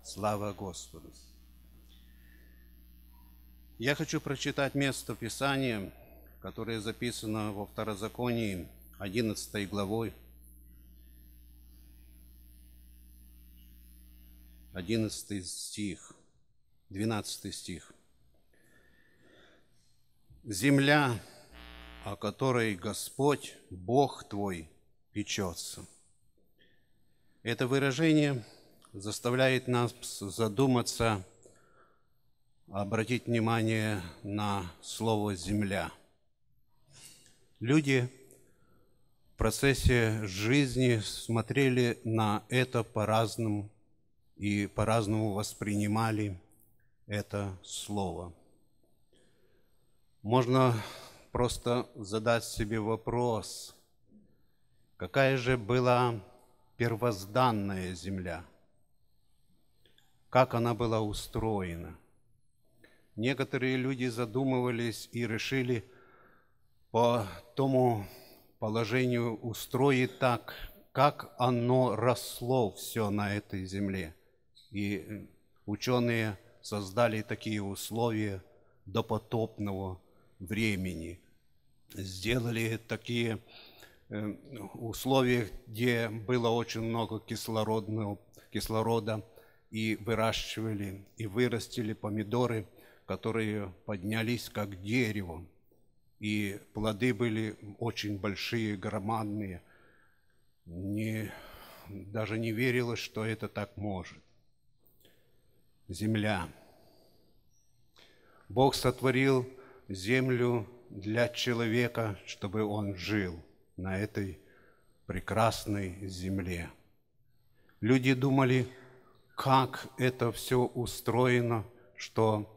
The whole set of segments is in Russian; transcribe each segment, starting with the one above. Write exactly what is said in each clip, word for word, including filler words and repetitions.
Слава Господу! Я хочу прочитать место Писания, которое записано во Второзаконии, одиннадцатой главой, одиннадцатый стих, двенадцатый стих. «Земля, о которой Господь, Бог твой, печется». Это выражение заставляет нас задуматься, обратить внимание на слово «земля». Люди в процессе жизни смотрели на это по-разному и по-разному воспринимали это слово. Можно просто задать себе вопрос, какая же была первозданная земля, как она была устроена. Некоторые люди задумывались и решили по тому положению устроить так, как оно росло все на этой земле. И ученые создали такие условия допотопного времени. Сделали такие условия, где было очень много кислородного, кислорода, и выращивали, и вырастили помидоры, которые поднялись как дерево, и плоды были очень большие, громадные. Не, даже не верилось, что это так может. Земля. Бог сотворил землю для человека, чтобы он жил на этой прекрасной земле. Люди думали, как это все устроено, что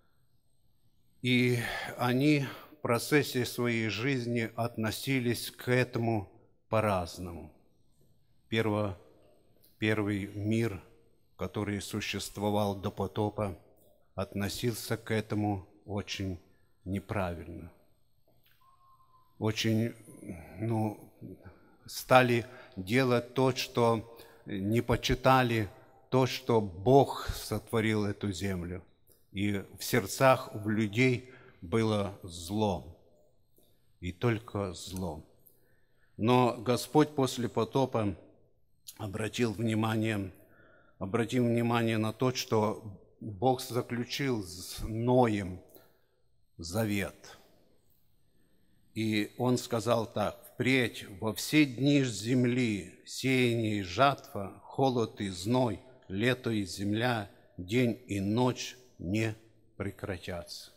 и они в процессе своей жизни относились к этому по-разному. Перво, первый мир, который существовал до потопа, относился к этому очень неправильно. Очень, ну, стали делать то, что не почитали, то, что Бог сотворил эту землю. И в сердцах у людей было зло, и только зло. Но Господь после потопа обратил внимание, обратил внимание на то, что Бог заключил с Ноем завет. И Он сказал так: «Впредь во все дни земли, сеяние и жатва, холод и зной, лето и земля, день и ночь не прекратятся».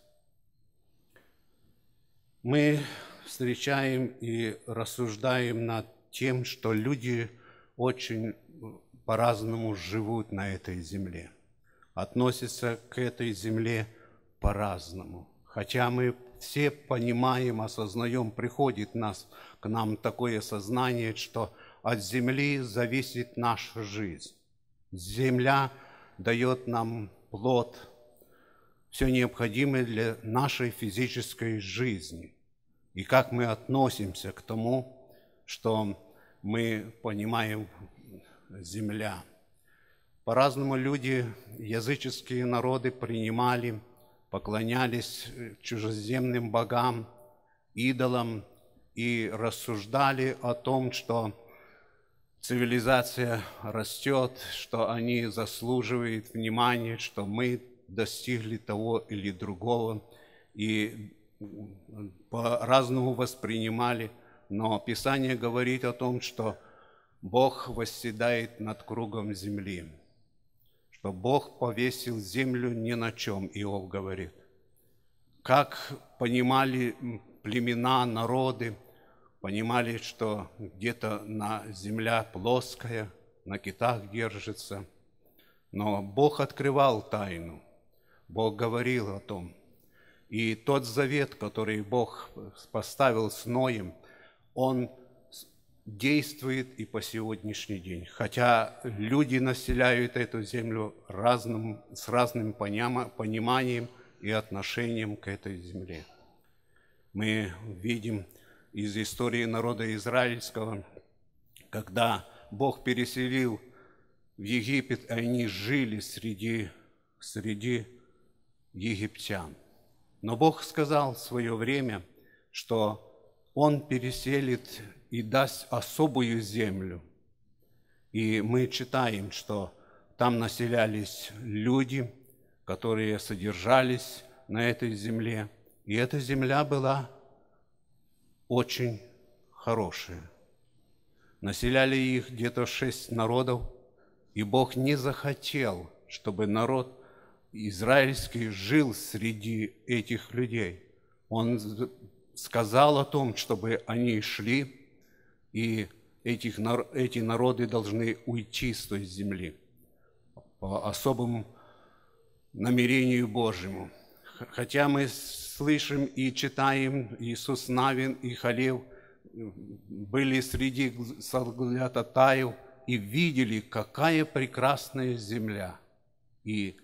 Мы встречаем и рассуждаем над тем, что люди очень по-разному живут на этой земле, относятся к этой земле по-разному. Хотя мы все понимаем, осознаем, приходит нас, к нам такое сознание, что от земли зависит наша жизнь. Земля дает нам плод, все необходимое для нашей физической жизни. И как мы относимся к тому, что мы понимаем земля. По-разному люди, языческие народы принимали, поклонялись чужеземным богам, идолам и рассуждали о том, что цивилизация растет, что они заслуживают внимания, что мы достигли того или другого, и по-разному воспринимали. Но Писание говорит о том, что Бог восседает над кругом земли, что Бог повесил землю ни на чем, Иов говорит. Как понимали племена, народы, понимали, что где-то на земля плоская, на китах держится. Но Бог открывал тайну, Бог говорил о том. И тот завет, который Бог поставил с Ноем, он действует и по сегодняшний день. Хотя люди населяют эту землю разным, с разным пониманием и отношением к этой земле. Мы видим из истории народа израильского, когда Бог переселил в Египет, и они жили среди, среди египтян. Но Бог сказал в свое время, что Он переселит и даст особую землю. И мы читаем, что там населялись люди, которые содержались на этой земле. И эта земля была очень хорошая. Населяли их где-то шесть народов, и Бог не захотел, чтобы народ израильский жил среди этих людей. Он сказал о том, чтобы они шли, и этих, эти народы должны уйти с той земли по особому намерению Божьему. Хотя мы слышим и читаем, Иисус Навин и Халев были среди соглядатаев и видели, какая прекрасная земля, и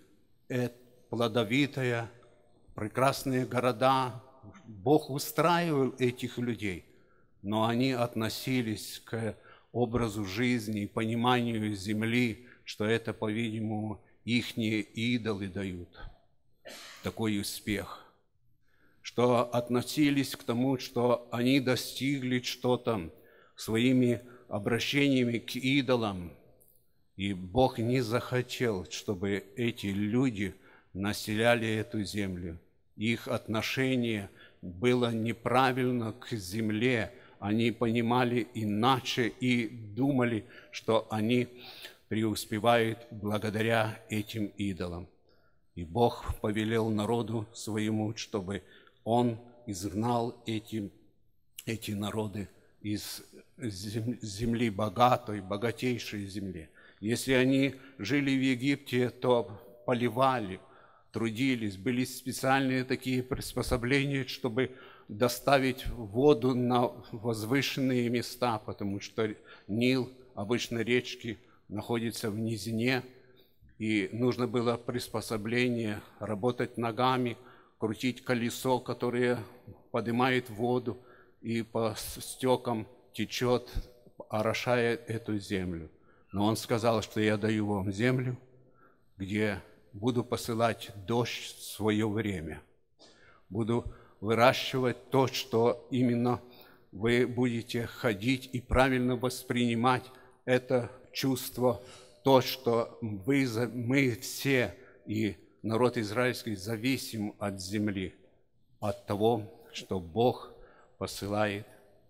плодовитая, прекрасные города. Бог устраивал этих людей, но они относились к образу жизни, пониманию земли, что это, по-видимому, ихние идолы дают такой успех, что относились к тому, что они достигли что-то своими обращениями к идолам, и Бог не захотел, чтобы эти люди населяли эту землю. Их отношение было неправильно к земле, они понимали иначе и думали, что они преуспевают благодаря этим идолам. И Бог повелел народу своему, чтобы Он изгнал эти, эти народы из земли богатой, богатейшей земли. Если они жили в Египте, то поливали, трудились, были специальные такие приспособления, чтобы доставить воду на возвышенные места, потому что Нил, обычно речки, находится в низине, и нужно было приспособление, работать ногами, крутить колесо, которое поднимает воду и по стекам течет, орошая эту землю. Но Он сказал, что я даю вам землю, где буду посылать дождь в свое время. Буду выращивать то, что именно вы будете ходить и правильно воспринимать это чувство, то, что вы, мы все и народ израильский зависим от земли, от того, что Бог посылает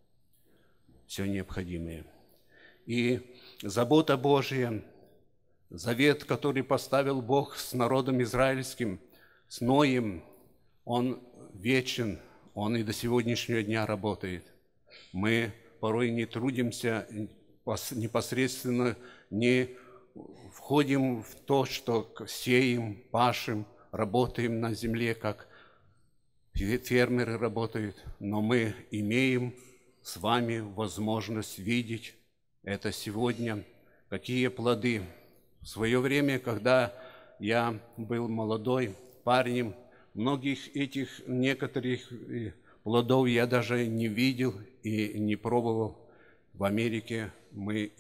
все необходимое. И забота Божья, завет, который поставил Бог с народом израильским, с Ноем, он вечен, он и до сегодняшнего дня работает. Мы порой не трудимся, непосредственно не входим в то, что сеем, пашем, работаем на земле, как фермеры работают, но мы имеем с вами возможность видеть это сегодня, какие плоды. В свое время, когда я был молодой парнем, многих этих некоторых плодов я даже не видел и не пробовал. В Америке мы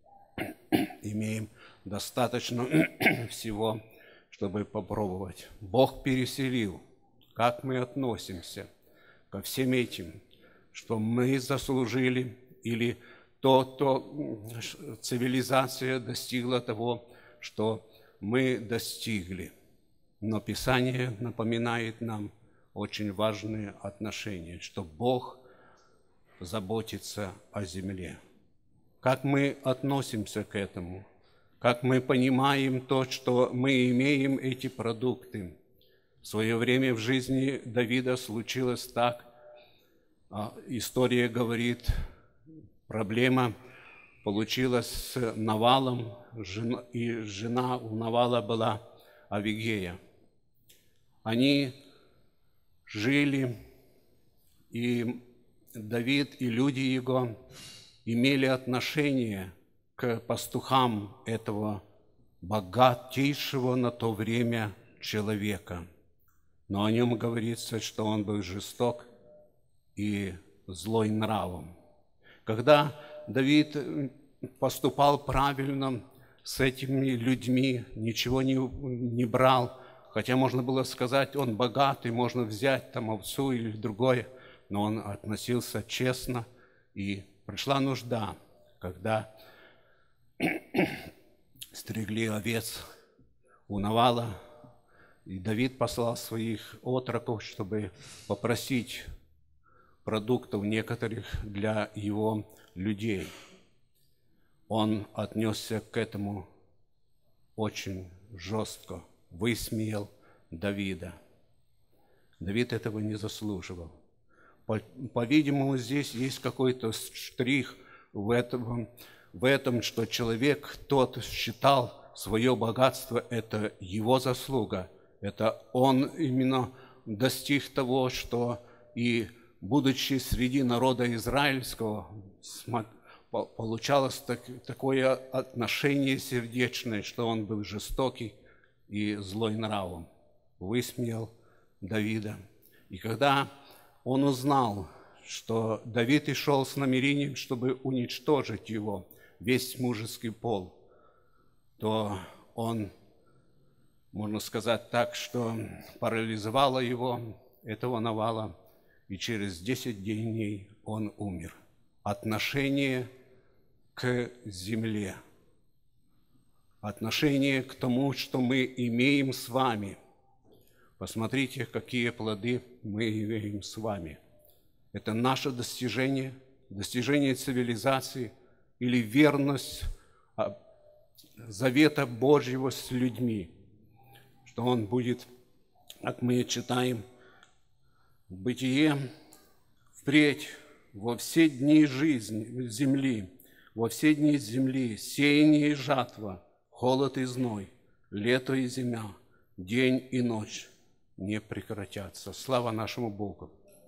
имеем достаточно всего, чтобы попробовать. Бог переселил. Как мы относимся ко всем этим, что мы заслужили, или то, то цивилизация достигла того, что мы достигли. Но Писание напоминает нам очень важные отношения, что Бог заботится о земле. Как мы относимся к этому? Как мы понимаем то, что мы имеем эти продукты? В свое время в жизни Давида случилось так. История говорит, проблема получилась с Навалом, и жена у Навала была Авигея. Они жили, и Давид и люди его имели отношение к пастухам этого богатейшего на то время человека. Но о нем говорится, что он был жесток и злой нравом. Когда Давид поступал правильно, с этими людьми, ничего не, не брал. Хотя можно было сказать, он богатый, можно взять там овцу или другое, но он относился честно. И пришла нужда, когда стригли овец у Навала, и Давид послал своих отроков, чтобы попросить продуктов некоторых для его людей. Он отнесся к этому очень жестко, высмеял Давида. Давид этого не заслуживал. По-видимому, здесь есть какой-то штрих в этом, в этом, что человек тот считал свое богатство, это его заслуга. Это он именно достиг того, что и будучи среди народа израильского, получалось так, такое отношение сердечное, что он был жестокий и злой нравом. Высмеял Давида. И когда он узнал, что Давид и шел с намерением, чтобы уничтожить его, весь мужеский пол, то он, можно сказать так, что парализовало его, этого Навала, и через десять дней он умер. Отношение к земле, отношение к тому, что мы имеем с вами. Посмотрите, какие плоды мы имеем с вами. Это наше достижение, достижение цивилизации или верность завета Божьего с людьми, что Он будет, как мы читаем в Бытие, впредь во все дни жизни земли, во все дни земли сеяние и жатва, холод и зной, лето и зима, день и ночь не прекратятся. Слава нашему Богу!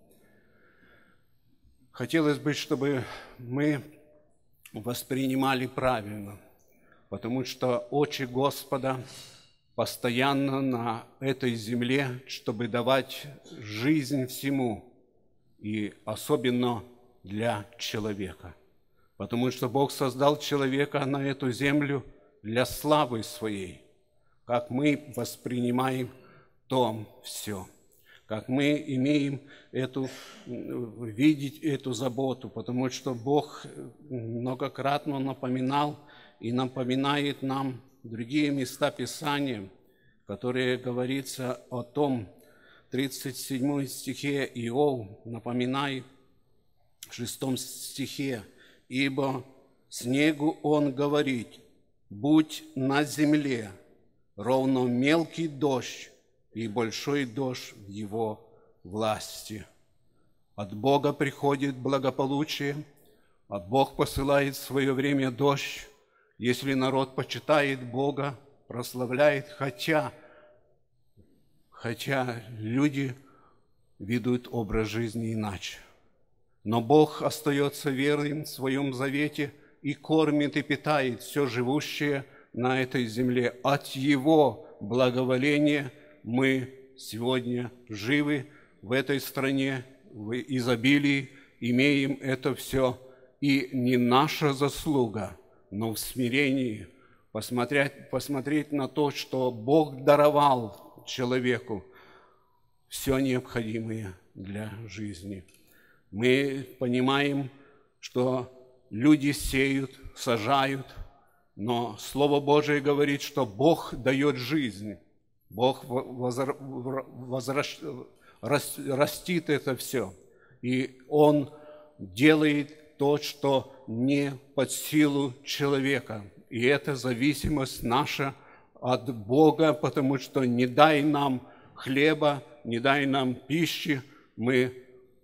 Хотелось бы, чтобы мы воспринимали правильно, потому что очи Господа постоянно на этой земле, чтобы давать жизнь всему, и особенно для человека. Потому что Бог создал человека на эту землю для славы своей. Как мы воспринимаем то все, как мы имеем эту, видеть эту заботу, потому что Бог многократно напоминал и напоминает нам другие места Писания, которые говорится о том, в тридцать седьмом стихе Иов напоминает, в шестом стихе, «Ибо снегу он говорит, будь на земле, ровно мелкий дождь, и большой дождь в его власти. От Бога приходит благополучие, а Бог посылает в свое время дождь, если народ почитает Бога, прославляет, хотя, хотя люди ведут образ жизни иначе. Но Бог остается верным в своем завете и кормит и питает все живущее на этой земле. От Его благоволения мы сегодня живы в этой стране, в изобилии, имеем это все. И не наша заслуга, но в смирении посмотреть, посмотреть на то, что Бог даровал человеку все необходимое для жизни. Мы понимаем, что люди сеют, сажают, но Слово Божие говорит, что Бог дает жизнь. Бог возра... Возвращ... растит это все. И Он делает то, что не под силу человека. И это зависимость наша от Бога, потому что не дай нам хлеба, не дай нам пищи, мы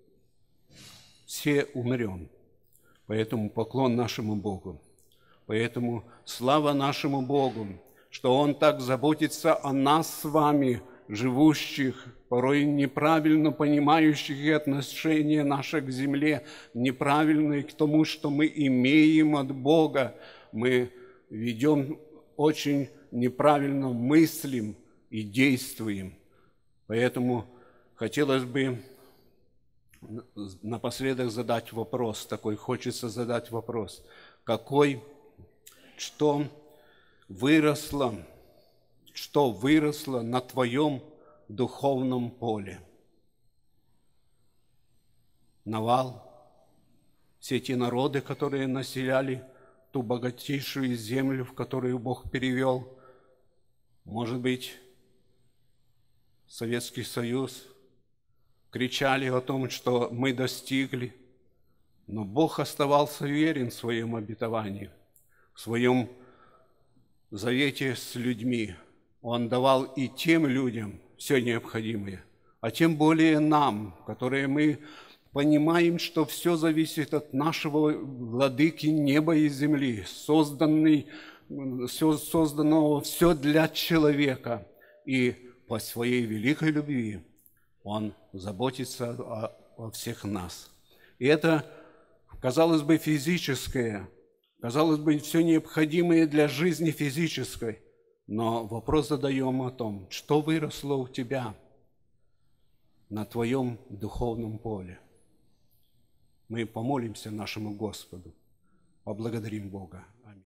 все умрем. Поэтому поклон нашему Богу. Поэтому слава нашему Богу, что Он так заботится о нас с вами, живущих, порой неправильно понимающих и отношение наше к земле, неправильное к тому, что мы имеем от Бога. Мы ведем очень неправильно, мыслим и действуем. Поэтому хотелось бы напоследок задать вопрос, такой хочется задать вопрос. Какой, что выросло, что выросло на твоем духовном поле? Навал, все те народы, которые населяли ту богатейшую землю, в которую Бог перевел, может быть, Советский Союз, кричали о том, что мы достигли, но Бог оставался верен в своем обетовании, в своем завете с людьми. Он давал и тем людям все необходимое, а тем более нам, которые мы понимаем, что все зависит от нашего владыки неба и земли, созданный, все созданного все для человека. И по своей великой любви Он заботится о, о всех нас. И это, казалось бы, физическое, казалось бы, все необходимое для жизни физической. Но вопрос задаем о том, что выросло у тебя на твоем духовном поле. Мы помолимся нашему Господу, поблагодарим Бога. Аминь.